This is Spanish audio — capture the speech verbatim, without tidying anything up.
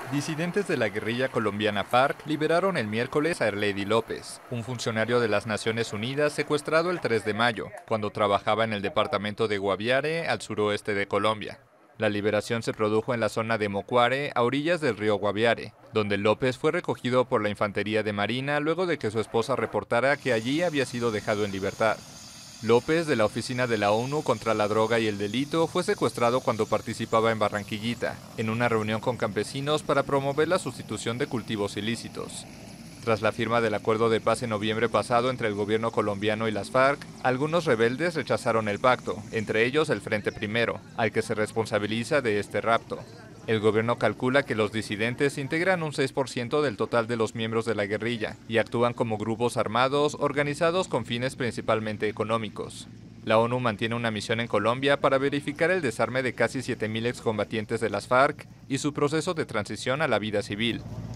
Disidentes de la guerrilla colombiana FARC liberaron el miércoles a Erledi López, un funcionario de las Naciones Unidas secuestrado el tres de mayo, cuando trabajaba en el departamento de Guaviare, al suroeste de Colombia. La liberación se produjo en la zona de Mocuare, a orillas del río Guaviare, donde López fue recogido por la Infantería de Marina luego de que su esposa reportara que allí había sido dejado en libertad. López, de la Oficina de la ONU contra la Droga y el Delito, fue secuestrado cuando participaba en Barranquillita, en una reunión con campesinos para promover la sustitución de cultivos ilícitos. Tras la firma del acuerdo de paz en noviembre pasado entre el gobierno colombiano y las FARC, algunos rebeldes rechazaron el pacto, entre ellos el Frente Primero, al que se responsabiliza de este rapto. El gobierno calcula que los disidentes integran un seis por ciento del total de los miembros de la guerrilla y actúan como grupos armados organizados con fines principalmente económicos. La ONU mantiene una misión en Colombia para verificar el desarme de casi siete mil excombatientes de las FARC y su proceso de transición a la vida civil.